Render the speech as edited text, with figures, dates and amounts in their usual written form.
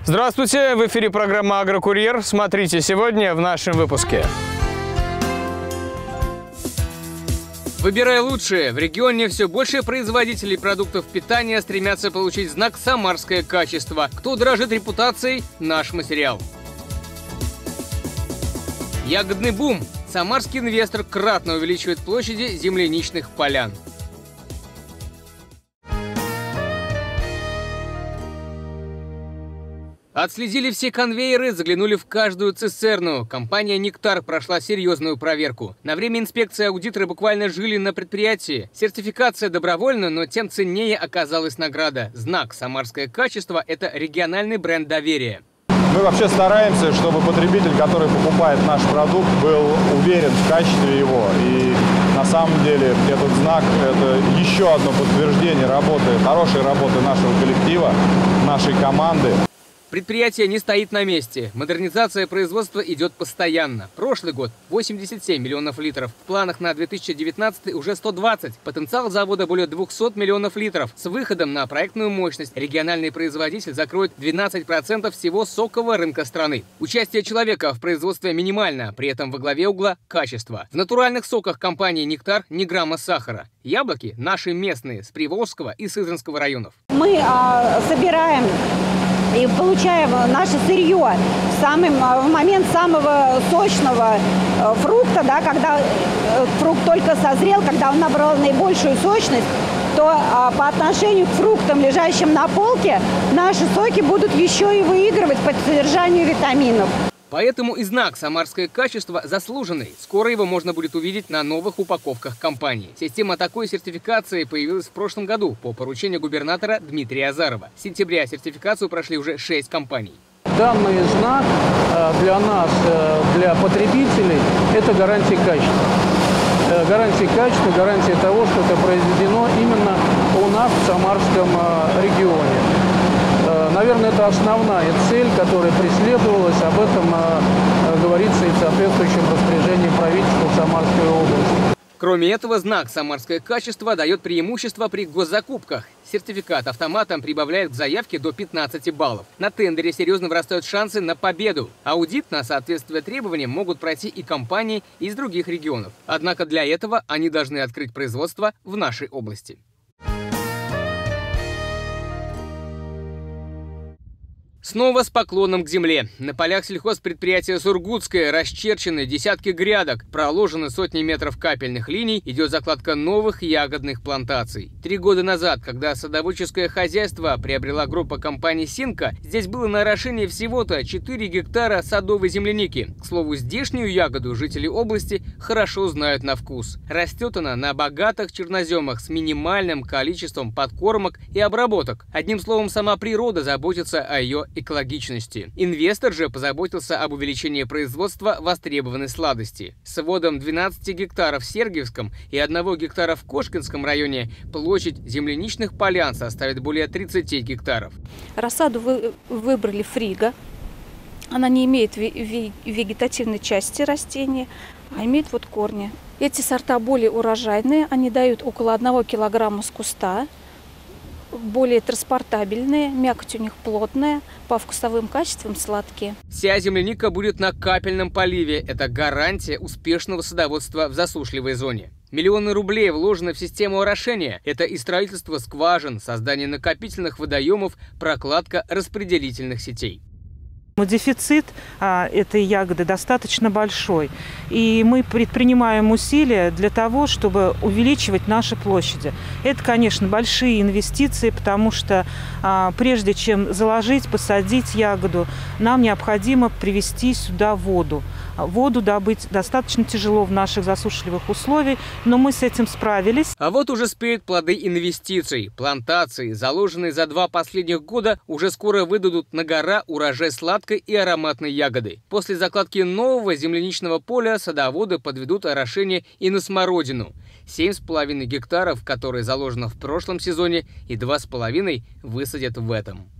Здравствуйте! В эфире программа «Агрокурьер». Смотрите сегодня в нашем выпуске. Выбирай лучшее. В регионе все больше производителей продуктов питания стремятся получить знак «Самарское качество». Кто дорожит репутацией? Наш материал. Ягодный бум. Самарский инвестор кратно увеличивает площади земляничных полян. Отследили все конвейеры, заглянули в каждую цистерну. Компания «Нектар» прошла серьезную проверку. На время инспекции аудиторы буквально жили на предприятии. Сертификация добровольна, но тем ценнее оказалась награда. Знак «Самарское качество» – это региональный бренд доверия. Мы вообще стараемся, чтобы потребитель, который покупает наш продукт, был уверен в качестве его. И на самом деле этот знак – это еще одно подтверждение хорошей работы нашего коллектива, нашей команды. Предприятие не стоит на месте. Модернизация производства идет постоянно. Прошлый год – 87 миллионов литров. В планах на 2019 уже 120. Потенциал завода более 200 миллионов литров. С выходом на проектную мощность региональный производитель закроет 12% всего сокового рынка страны. Участие человека в производстве минимально, при этом во главе угла – качество. В натуральных соках компании «Нектар» ни грамма сахара. Яблоки наши местные, с Приволжского и Сызранского районов. Мы собираем и получаем наше сырье в момент самого сочного фрукта, да, когда фрукт только созрел, когда он набрал наибольшую сочность, то по отношению к фруктам, лежащим на полке, наши соки будут еще и выигрывать по содержанию витаминов. Поэтому и знак «Самарское качество» заслуженный. Скоро его можно будет увидеть на новых упаковках компании. Система такой сертификации появилась в прошлом году по поручению губернатора Дмитрия Азарова. С сентября сертификацию прошли уже 6 компаний. Данный знак для нас, для потребителей, это гарантия качества. Гарантия качества, гарантия того, что это произведено именно у нас в Самарском регионе. Наверное, это основная цель, которая преследовалась. Об этом говорится и в соответствующем распоряжении правительства Самарской области. Кроме этого, знак «Самарское качество» дает преимущество при госзакупках. Сертификат автоматом прибавляет к заявке до 15 баллов. На тендере серьезно вырастают шансы на победу. Аудит на соответствие требованиям могут пройти и компании из других регионов. Однако для этого они должны открыть производство в нашей области. Снова с поклоном к земле. На полях сельхозпредприятия «Сургутское» расчерчены десятки грядок, проложены сотни метров капельных линий, идет закладка новых ягодных плантаций. 3 года назад, когда садоводческое хозяйство приобрела группа компаний «Синка», здесь было на орошении всего-то 4 гектара садовой земляники. К слову, здешнюю ягоду жители области хорошо знают на вкус. Растет она на богатых черноземах с минимальным количеством подкормок и обработок. Одним словом, сама природа заботится о ее экологичности. Инвестор же позаботился об увеличении производства востребованной сладости. С вводом 12 гектаров в Сергиевском и 1 гектара в Кошкинском районе площадь земляничных полян составит более 30 гектаров. Рассаду выбрали фриго. Она не имеет вегетативной части растения, а имеет вот корни. Эти сорта более урожайные, они дают около 1 килограмма с куста. Более транспортабельные, мякоть у них плотная, по вкусовым качествам сладкие. Вся земляника будет на капельном поливе. Это гарантия успешного садоводства в засушливой зоне. Миллионы рублей вложены в систему орошения. Это и строительство скважин, создание накопительных водоемов, прокладка распределительных сетей. Дефицит этой ягоды достаточно большой, и мы предпринимаем усилия для того, чтобы увеличивать наши площади. Это, конечно, большие инвестиции, потому что прежде чем заложить, посадить ягоду, нам необходимо привезти сюда воду. Воду добыть достаточно тяжело в наших засушливых условиях, но мы с этим справились. А вот уже спеют плоды инвестиций. Плантации, заложенные за 2 последних года, уже скоро выдадут на гора урожай сладкой и ароматной ягоды. После закладки нового земляничного поля садоводы подведут орошение и на смородину. 7,5 гектаров, которые заложено в прошлом сезоне, и 2,5 высадят в этом.